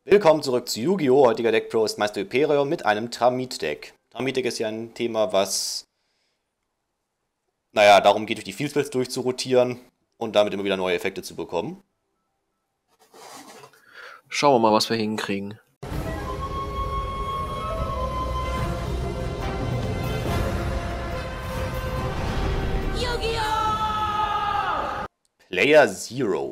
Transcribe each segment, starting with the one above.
Willkommen zurück zu Yu-Gi-Oh! Heutiger Deckpro ist Meister Hyperion mit einem Tramit-Deck. Tramit-Deck ist ja ein Thema, was, darum geht, durch die Fieldspells durchzurotieren und damit immer wieder neue Effekte zu bekommen. Schauen wir mal, was wir hinkriegen. Yu-Gi-Oh! Player Zero.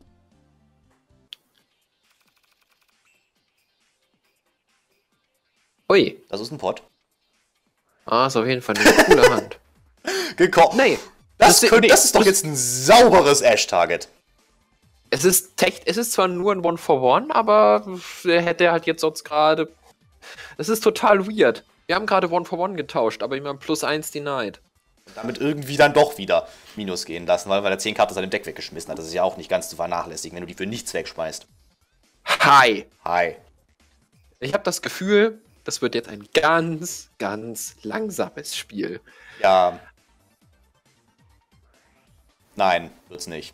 Ui. Das ist ein Pot. Ah, ist auf jeden Fall eine coole Hand. Gekocht. Nee. Das ist doch jetzt ein sauberes Ash-Target. Es ist zwar nur ein One-for-One, aber der hätte halt jetzt sonst gerade... Es ist total weird. Wir haben gerade One-for-One getauscht, aber immer +1 denied. Und damit irgendwie dann doch wieder Minus gehen lassen, weil er 10 Karten aus seinem Deck weggeschmissen hat. Das ist ja auch nicht ganz zu vernachlässigen, wenn du die für nichts wegschmeißt. Hi. Ich habe das Gefühl, das wird jetzt ein ganz, ganz langsames Spiel. Ja. Nein, wird's nicht.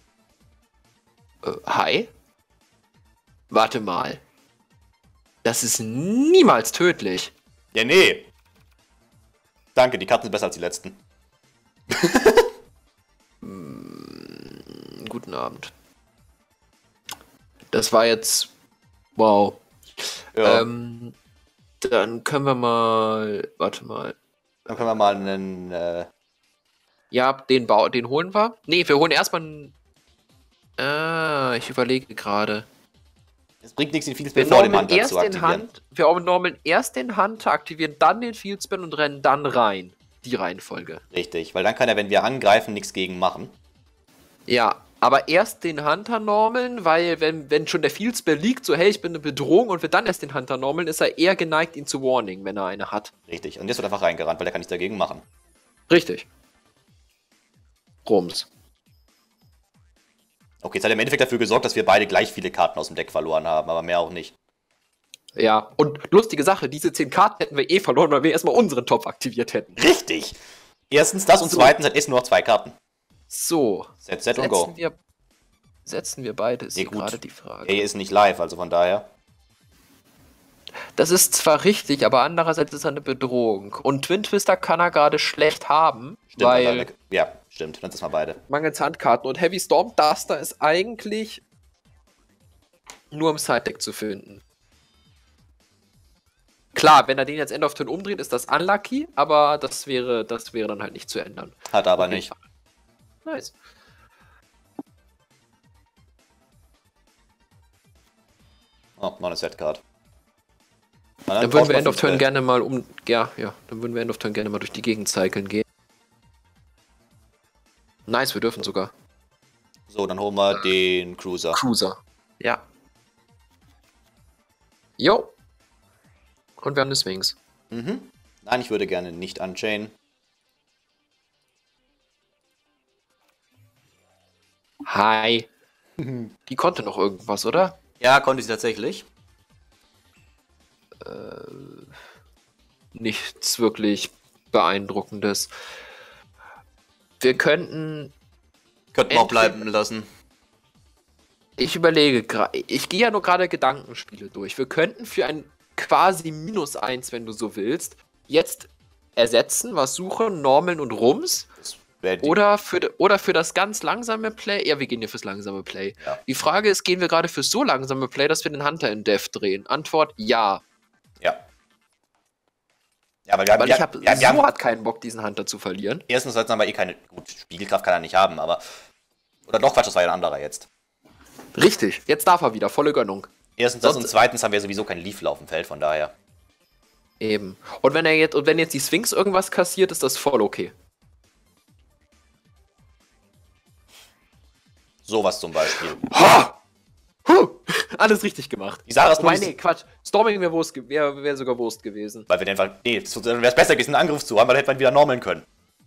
Hi? Warte mal. Das ist niemals tödlich. Ja, nee. Danke, die Karten sind besser als die letzten. Guten Abend. Das war jetzt... Wow. Ja. Dann können wir mal... Warte mal. Dann können wir mal einen... Ja, den holen wir. Nee, wir holen erstmal einen... ich überlege gerade. Es bringt nichts, den Fieldspell vor dem Hunter zu aktivieren. Wir normeln erst den Hunter, aktivieren dann den Fieldspell und rennen dann rein. Die Reihenfolge. Richtig, weil dann kann er, wenn wir angreifen, nichts gegen machen. Ja, aber erst den Hunter normeln, weil wenn schon der Fieldspell liegt, so hey, ich bin eine Bedrohung und wir dann erst den Hunter normeln, ist er eher geneigt, ihn zu warning, wenn er eine hat. Richtig, und jetzt wird einfach reingerannt, weil er kann nichts dagegen machen. Richtig. Rums. Okay, jetzt hat er im Endeffekt dafür gesorgt, dass wir beide gleich viele Karten aus dem Deck verloren haben, aber mehr auch nicht. Ja, und lustige Sache, diese 10 Karten hätten wir verloren, weil wir erstmal unseren Topf aktiviert hätten. Richtig! Erstens das und zweitens hat es nur noch 2 Karten. So. Set und go. Setzen wir beide, ist gerade die Frage. Er ist nicht live, also von daher. Das ist zwar richtig, aber andererseits ist er eine Bedrohung. Und Twin Twister kann er gerade schlecht haben, Stimmt, weil... Ja, stimmt, dann ist mal beide. Mangels Handkarten. Und Heavy Storm Duster ist eigentlich nur im Side-Deck zu finden. Klar, wenn er den jetzt End of Turn umdreht, ist das unlucky, aber das wäre dann halt nicht zu ändern. Hat er aber nicht. Nice. Oh, noch eine Set-Card. Dann würden wir End of Turn gerne mal dann würden wir End of Turn gerne mal durch die Gegend cyclen gehen. Nice, wir dürfen sogar. So, dann holen wir den Cruiser. Ja. Jo. Und wir haben die Swings. Mhm. Nein, ich würde gerne nicht unchainen. Hi. Die konnte noch irgendwas, oder? Ja, konnte sie tatsächlich. Nichts wirklich Beeindruckendes. Wir könnten auch bleiben lassen. Ich überlege gerade, ich gehe ja nur gerade Gedankenspiele durch. Wir könnten für ein quasi -1, wenn du so willst, jetzt ersetzen, was suchen, Normeln und Rums. Oder für das ganz langsame Play. Ja, wir gehen ja fürs langsame Play. Ja. Die Frage ist, gehen wir gerade fürs so langsame Play, dass wir den Hunter in Death drehen? Antwort, ja. Ja. Ja, weil ich habe hart keinen Bock, diesen Hunter zu verlieren. Erstens haben wir keine... Gut, Spiegelkraft kann er nicht haben, aber... Oder doch, Quatsch, das war ja ein anderer jetzt. Richtig, jetzt darf er wieder, volle Gönnung. Erstens das und zweitens haben wir sowieso kein Leaf auf dem Feld, von daher. Eben. Und wenn jetzt die Sphinx irgendwas kassiert, ist das voll okay. Sowas zum Beispiel. Ha! Alles richtig gemacht. Die Sache ist nur... Nee, Quatsch. Storming wäre sogar Wurst gewesen. Weil wir einfach... Nee, es wäre besser gewesen, einen Angriff zu haben, weil dann hätten wir wieder normeln können.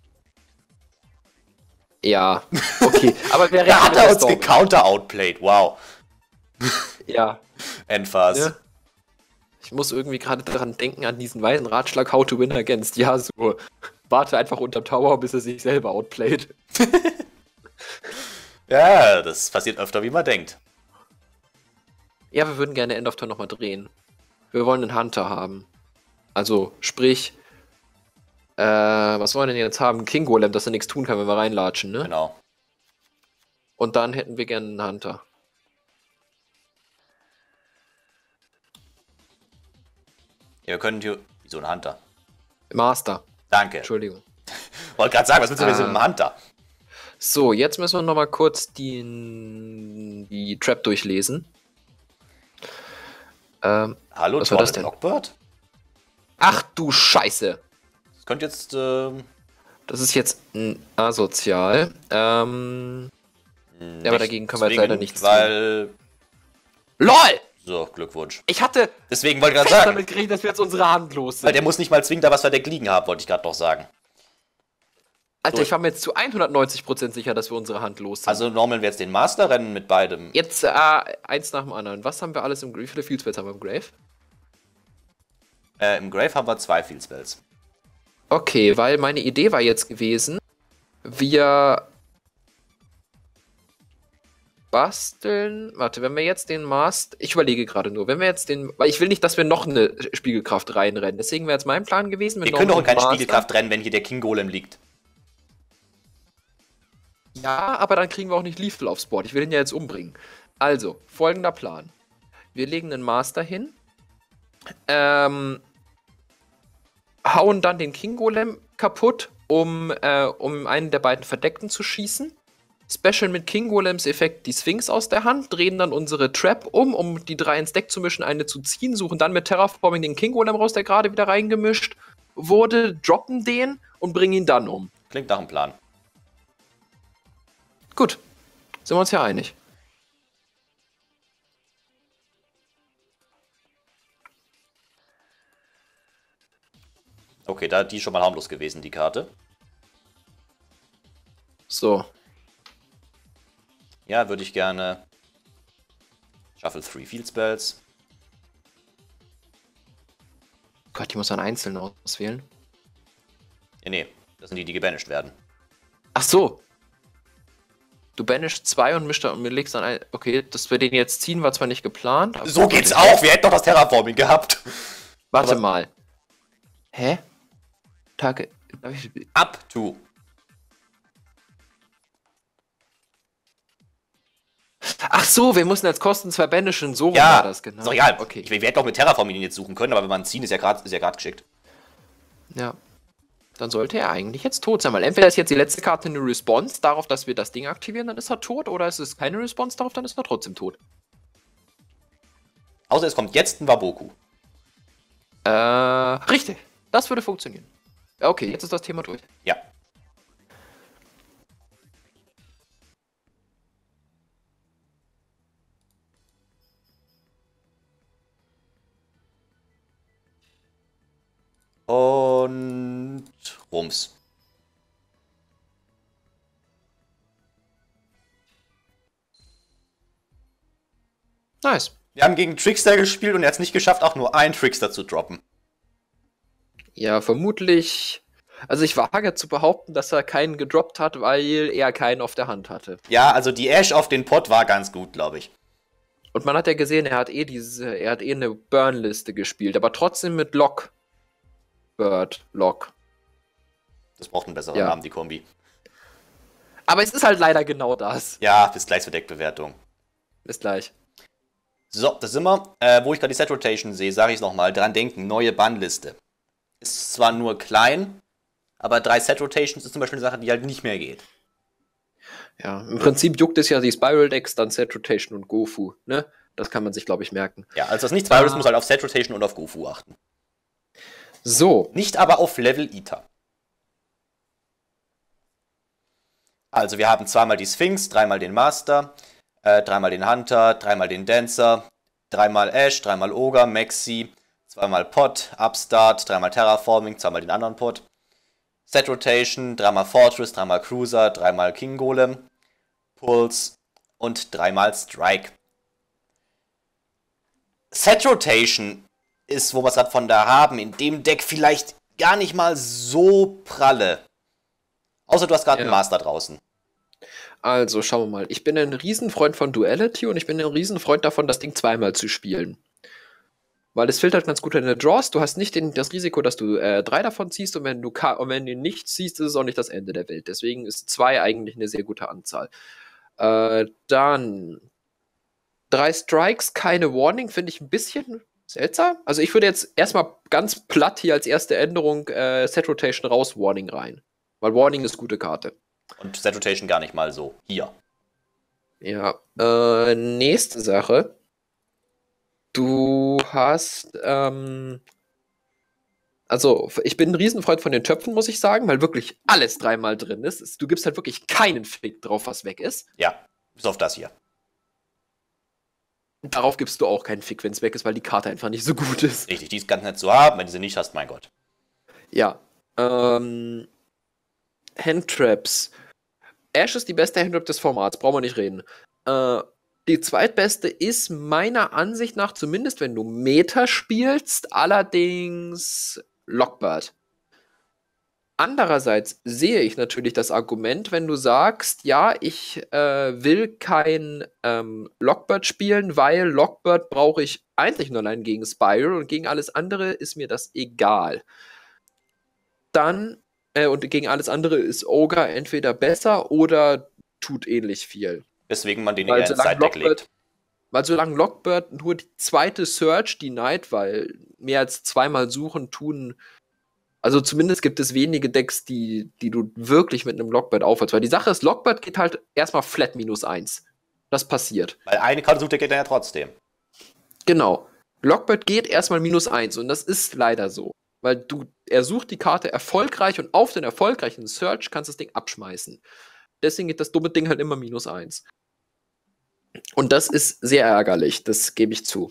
Ja, okay. Aber wer da hat er uns gecounter-outplayed, wow. Ja. Endphase. Ja. Ich muss irgendwie gerade daran denken, an diesen weisen Ratschlag How to Win Against Yasuo. Warte einfach unterm Tower, bis er sich selber outplayt. Ja, das passiert öfter, wie man denkt. Ja, wir würden gerne End of Turn nochmal drehen. Wir wollen einen Hunter haben. Also, sprich, was wollen wir denn jetzt haben? King Golem, dass er nichts tun kann, wenn wir reinlatschen, ne? Genau. Und dann hätten wir gerne einen Hunter. Ja, wir können hier. Wieso ein Hunter? Master. Danke. Entschuldigung. Wollte gerade sagen, was willst du mit dem Hunter? So, jetzt müssen wir nochmal kurz die Trap durchlesen. Hallo, was war das denn? Lockbird? Ach du Scheiße. Das könnte jetzt. Das ist jetzt asozial. Ja, aber dagegen können wir jetzt leider nichts tun. Weil. LOL! So, Glückwunsch. Ich hatte Deswegen wollte ich gerade fest sagen. damit gerechnet, dass wir jetzt unsere Hand los Weil sind. der muss nicht mal zwingend da was verdeckt liegen haben, wollte ich gerade noch sagen. Alter, so. ich war mir jetzt zu 190% sicher, dass wir unsere Hand los sind. Also normal wir jetzt den Master rennen mit beidem. Jetzt eins nach dem anderen. Was haben wir alles im Grave? Wie viele Field Spells haben wir im Grave? Im Grave haben wir 2 Field Spells. Okay, weil meine Idee war jetzt gewesen, wir basteln. Warte, wenn wir jetzt den Master. Ich überlege gerade nur, wenn wir jetzt den. Weil ich will nicht, dass wir noch eine Spiegelkraft reinrennen. Deswegen wäre jetzt mein Plan gewesen. Wir können doch in keine Spiegelkraft rennen, wenn hier der King Golem liegt. Ja, aber dann kriegen wir auch nicht Lethal aufs Board. Ich will ihn ja jetzt umbringen. Also, folgender Plan. Wir legen einen Master hin. Hauen dann den King Golem kaputt, um einen der beiden Verdeckten zu schießen. Special mit King Golems Effekt die Sphinx aus der Hand, drehen dann unsere Trap um die 3 ins Deck zu mischen, eine zu ziehen, suchen dann mit Terraforming den King Golem raus, der gerade wieder reingemischt wurde, droppen den und bringen ihn dann um. Klingt nach einem Plan. Gut, sind wir uns ja einig. Okay, da die schon mal harmlos gewesen, die Karte. So. Ja, würde ich gerne. Shuffle 3 Field Spells. Gott, ich muss dann einzeln auswählen. Ja, nee, das sind die, die gebanished werden. Ach so. Du banishst 2 und mir legst dann ein. Okay, dass wir den jetzt ziehen, war zwar nicht geplant. Aber So geht's auch, wir hätten doch das Terraforming gehabt. Warte aber mal. Hä? Tage. Up to. Ach so, wir mussten als Kosten 2 banishen. So Ja, war das, genau. ist doch egal. Okay. Wir hätten doch mit Terraforming ihn jetzt suchen können, aber wenn man ziehen, ist ja gerade geschickt. Ja. Dann sollte er eigentlich jetzt tot sein, weil entweder ist jetzt die letzte Karte eine Response darauf, dass wir das Ding aktivieren, dann ist er tot, oder ist es keine Response darauf, dann ist er trotzdem tot. Außer es kommt jetzt ein Waboku. Richtig. Das würde funktionieren. Ja, okay, jetzt ist das Thema durch. Ja. Und Rums. Nice. Wir haben gegen Trickster gespielt und er hat es nicht geschafft, auch nur einen Trickster zu droppen. Ja, vermutlich. Also ich wage zu behaupten, dass er keinen gedroppt hat, weil er keinen auf der Hand hatte. Ja, also die Ash auf den Pot war ganz gut, glaube ich. Und man hat ja gesehen, er hat eine Burn-Liste gespielt, aber trotzdem mit Lock. Lock. Das braucht einen besseren Ja. Namen, die Kombi. Aber es ist halt leider genau das. Ja, bis gleich zur Deckbewertung. Bis gleich. So, das sind wir. Wo ich gerade die Set Rotation sehe, sage ich es nochmal. Dran denken, neue Bannliste. Ist zwar nur klein, aber 3 Set Rotations ist zum Beispiel eine Sache, die halt nicht mehr geht. Ja, im Prinzip juckt es ja die Spiral Decks, dann Set Rotation und Gofu, ne? Das kann man sich, glaube ich, merken. Ja, also das nicht Virus muss halt auf Set Rotation und auf Gofu achten. So. Nicht aber auf Level Eater. Also wir haben zweimal die Sphinx, dreimal den Master, dreimal den Hunter, dreimal den Dancer, dreimal Ash, dreimal Ogre, Maxi, zweimal Pot, Upstart, dreimal Terraforming, zweimal den anderen Pot. Set Rotation, dreimal Fortress, dreimal Cruiser, dreimal King Golem, Pulse und dreimal Strike. Set Rotation ist, wo wir es gerade von da haben, in dem Deck vielleicht gar nicht mal so pralle. Außer du hast gerade einen Master draußen. Also, schauen wir mal. Ich bin ein Riesenfreund von Duality und ich bin ein Riesenfreund davon, das Ding zweimal zu spielen. Weil es filtert ganz gut deine Draws. Du hast nicht das Risiko, dass du 3 davon ziehst und wenn du ihn nicht ziehst, ist es auch nicht das Ende der Welt. Deswegen ist 2 eigentlich eine sehr gute Anzahl. Dann 3 Strikes, keine Warning, finde ich ein bisschen seltsam. Also ich würde jetzt erstmal ganz platt hier als erste Änderung Set Rotation raus, Warning rein. Weil Warning ist gute Karte. Und Set Rotation gar nicht mal so. Hier. Ja, nächste Sache. Du hast, also ich bin ein Riesenfreund von den Töpfen, muss ich sagen, weil wirklich alles 3-mal drin ist. Du gibst halt wirklich keinen Fick drauf, was weg ist. Ja, bis auf das hier. Darauf gibst du auch keinen Fick, wenn es weg ist, weil die Karte einfach nicht so gut ist. Richtig, die ist ganz nett zu haben, wenn du sie nicht hast, mein Gott. Ja, Handtraps. Ash ist die beste Handtrap des Formats, brauchen wir nicht reden. Die zweitbeste ist meiner Ansicht nach, zumindest wenn du Meta spielst, allerdings Lockbird. Andererseits sehe ich natürlich das Argument, wenn du sagst, ja, ich will kein Lockbird spielen, weil Lockbird brauche ich einzig und allein gegen Spiral und gegen alles andere ist mir das egal. Dann, und gegen alles andere ist Ogre entweder besser oder tut ähnlich viel. Weswegen man den eher ins Side-Deck legt. Weil solange Lockbird nur die zweite Search denied, weil mehr als 2-mal suchen tun. Also zumindest gibt es wenige Decks, die du wirklich mit einem Lockbird aufhältst. Weil die Sache ist, Lockbird geht halt erstmal flat -1. Das passiert. Weil eine Karte sucht, der geht dann ja trotzdem. Genau. Lockbird geht erstmal -1 und das ist leider so. Weil er sucht die Karte erfolgreich und auf den erfolgreichen Search kannst du das Ding abschmeißen. Deswegen geht das dumme Ding halt immer -1. Und das ist sehr ärgerlich, das gebe ich zu.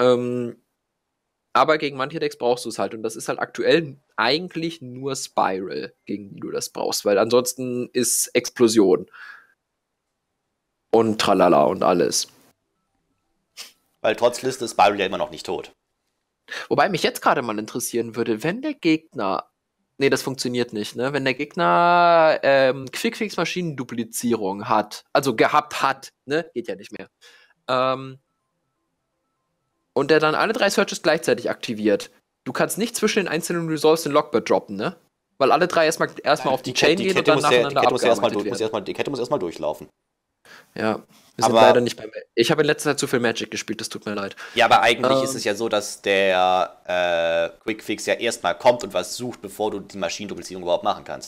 Aber gegen manche Decks brauchst du es halt. Und das ist halt aktuell eigentlich nur Spiral, gegen die du das brauchst. Weil ansonsten ist Explosion. Und Tralala und alles. Weil trotz Liste ist Spiral ja immer noch nicht tot. Wobei mich jetzt gerade mal interessieren würde, wenn der Gegner. Nee, das funktioniert nicht, ne? Wenn der Gegner Quickfix-Maschinenduplizierung hat, also gehabt hat, ne? Geht ja nicht mehr. Und der dann alle 3 Searches gleichzeitig aktiviert. Du kannst nicht zwischen den einzelnen Resolves den Lockbird droppen, ne? Weil alle 3 erstmal auf die Chain gehen und dann nacheinander abgearbeitet werden. Die Kette muss erstmal durchlaufen. Ja, wir sind leider nicht ich habe in letzter Zeit zu viel Magic gespielt, das tut mir leid. Ja, aber eigentlich ist es ja so, dass der Quickfix ja erstmal kommt und was sucht, bevor du die Maschinenduplizierung überhaupt machen kannst.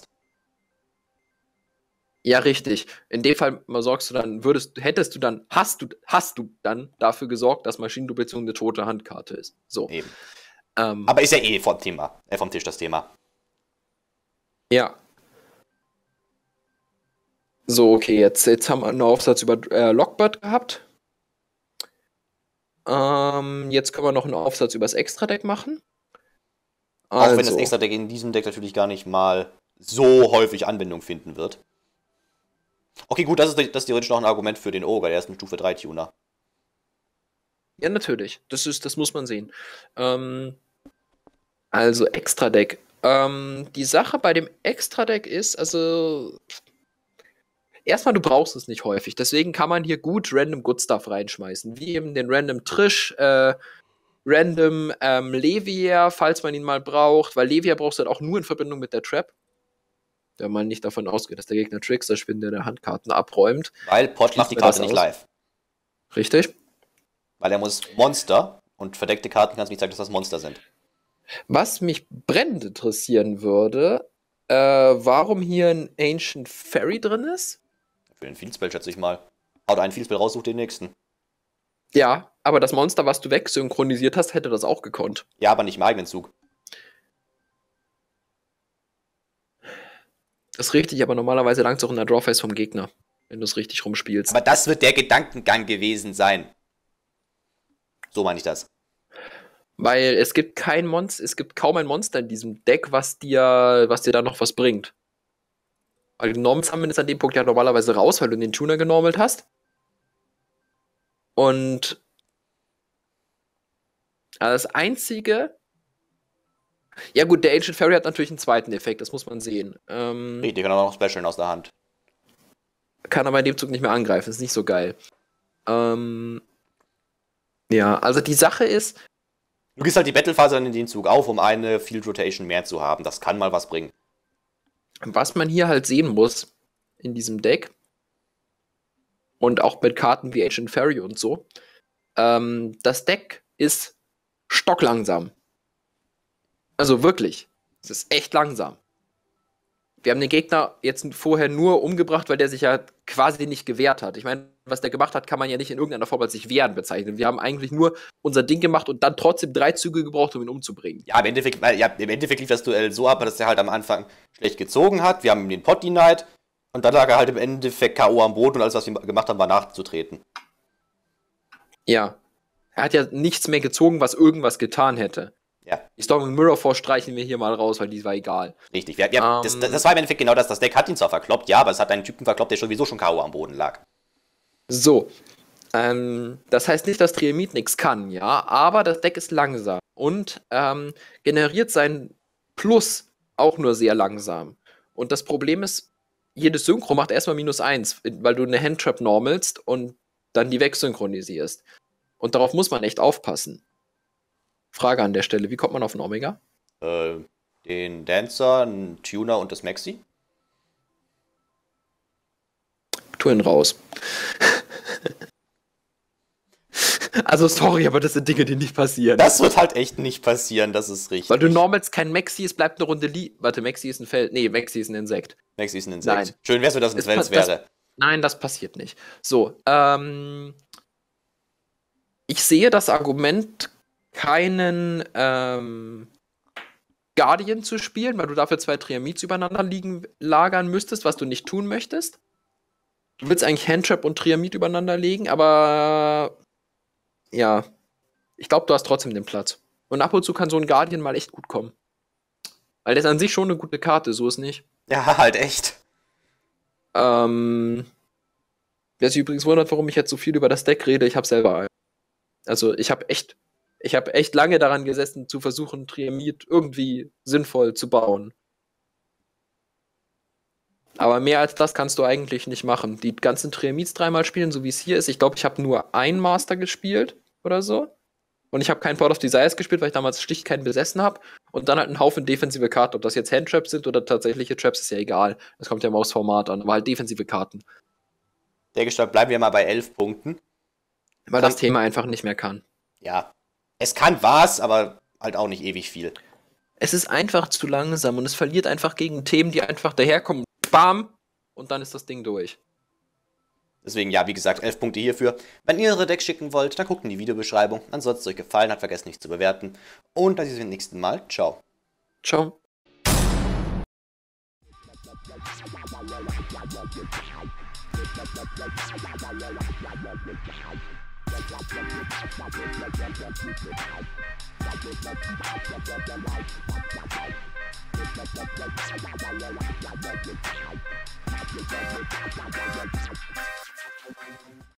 Ja, richtig. In dem Fall sorgst du dann, hast du dann dafür gesorgt, dass Maschinenduplizierung eine tote Handkarte ist. So. Eben. Aber ist ja eh vom Tisch das Thema. Ja. So, okay, jetzt haben wir einen Aufsatz über Lockbird gehabt. Jetzt können wir noch einen Aufsatz über das Extra-Deck machen. Auch wenn das Extra-Deck in diesem Deck natürlich gar nicht mal so häufig Anwendung finden wird. Okay, gut, das ist theoretisch noch ein Argument für den Ogre, der ist ein Stufe 3 Tuner. Ja, natürlich. Das muss man sehen. Also, Extra-Deck. Die Sache bei dem Extra-Deck ist, also. Erstmal, du brauchst es nicht häufig. Deswegen kann man hier gut random Good Stuff reinschmeißen. Wie eben den Random Trish, Random Levier, falls man ihn mal braucht. Weil Levier brauchst du halt auch nur in Verbindung mit der Trap. Wenn man nicht davon ausgeht, dass der Gegner Trickster spielt, der Handkarten abräumt. Weil Pot macht die Karte nicht live. Richtig. Weil er muss Monster und verdeckte Karten kannst du nicht sagen, dass das Monster sind. Was mich brennend interessieren würde, warum hier ein Ancient Fairy drin ist. Für den Fieldspell schätze ich mal. Haut einen Fieldspell raus, sucht den nächsten. Ja, aber das Monster, was du wegsynchronisiert hast, hätte das auch gekonnt. Ja, aber nicht im eigenen Zug. Das ist richtig, aber normalerweise langt es auch in der Drawface vom Gegner, wenn du es richtig rumspielst. Aber das wird der Gedankengang gewesen sein. So meine ich das. Weil es gibt kaum ein Monster in diesem Deck, was dir da noch was bringt. Weil die Norm Summon ist an dem Punkt ja normalerweise raus, weil du den Tuner genormelt hast. Und das Einzige. Ja, gut, der Ancient Fairy hat natürlich einen zweiten Effekt, das muss man sehen. Die kann auch noch specialen aus der Hand. kann aber in dem Zug nicht mehr angreifen. Ist nicht so geil. Ja, also die Sache ist, Du gehst halt die Battlephase dann in den Zug auf, um eine Field Rotation mehr zu haben. Das kann mal was bringen. was man hier halt sehen muss in diesem Deck und auch mit Karten wie Ancient Fairy und so, das Deck ist stocklangsam. Also wirklich, es ist echt langsam. Wir haben den Gegner jetzt vorher nur umgebracht, weil der sich ja quasi nicht gewehrt hat. Ich meine, was der gemacht hat, kann man ja nicht in irgendeiner Form als sich wehren bezeichnen. Wir haben eigentlich nur unser Ding gemacht und dann trotzdem 3 Züge gebraucht, um ihn umzubringen. Ja, im Endeffekt lief das Duell so ab, dass er halt am Anfang schlecht gezogen hat. Wir haben ihm den Pot denied und dann lag er halt im Endeffekt K.O. am Boden und alles, was wir gemacht haben, war nachzutreten. Ja. Er hat ja nichts mehr gezogen, was irgendwas getan hätte. Ja. Die Storming Mirror streichen wir hier mal raus, weil die war egal. Richtig. Das war im Endeffekt genau das. Das Deck hat ihn zwar verkloppt, ja, aber es hat einen Typen verkloppt, der sowieso schon K.O. am Boden lag. So. Das heißt nicht, dass Triamid nichts kann, ja, aber das Deck ist langsam und generiert sein Plus auch nur sehr langsam. Und das Problem ist, jedes Synchro macht erstmal -1, weil du eine Handtrap normalst und dann die wegsynchronisierst. Und darauf muss man echt aufpassen. Frage an der Stelle, wie kommt man auf einen Omega? Den Dancer, einen Tuner und das Maxi. Tu ihn raus. Also sorry, aber das sind Dinge, die nicht passieren. Das wird halt echt nicht passieren, das ist richtig. Weil du normals kein Maxi, es bleibt eine Runde Warte, Maxi ist ein Feld. Nee, Maxi ist ein Insekt. Maxi ist ein Insekt. Nein. Schön wär's, wenn das ein Fels wäre. Nein, das passiert nicht. So, ich sehe das Argument, keinen Guardian zu spielen, weil du dafür 2 Triamids übereinander lagern müsstest, was du nicht tun möchtest. Du willst eigentlich Handtrap und Triamid übereinander legen, aber ja, ich glaube, du hast trotzdem den Platz. Und ab und zu kann so ein Guardian mal echt gut kommen. Weil der ist an sich schon eine gute Karte, so ist nicht. Ja, halt echt. Wer sich übrigens wundert, warum ich jetzt so viel über das Deck rede, ich habe selber einen. Also ich habe echt lange daran gesessen, zu versuchen, Triamid irgendwie sinnvoll zu bauen. Aber mehr als das kannst du eigentlich nicht machen. Die ganzen Triamids 3-mal spielen, so wie es hier ist. Ich glaube, ich habe nur einen Master gespielt oder so. Und ich habe keinen Pot of Desires gespielt, weil ich damals schlicht keinen besessen habe. Und dann halt einen Haufen defensive Karten. Ob das jetzt Handtraps sind oder tatsächliche Traps, ist ja egal. Das kommt ja mal aufs Format an. Aber halt defensive Karten. Dergestalt bleiben wir mal bei 11 Punkten. Weil das Thema einfach nicht mehr kann. Ja. Es kann was, aber halt auch nicht ewig viel. Es ist einfach zu langsam und es verliert einfach gegen Themen, die einfach daherkommen. Bam! Und dann ist das Ding durch. Deswegen, ja, wie gesagt, 11 Punkte hierfür. Wenn ihr eure Decks schicken wollt, dann guckt in die Videobeschreibung. Ansonsten, es euch gefallen hat, vergesst nicht zu bewerten. Und dann sehen wir uns beim nächsten Mal. Ciao. Ciao.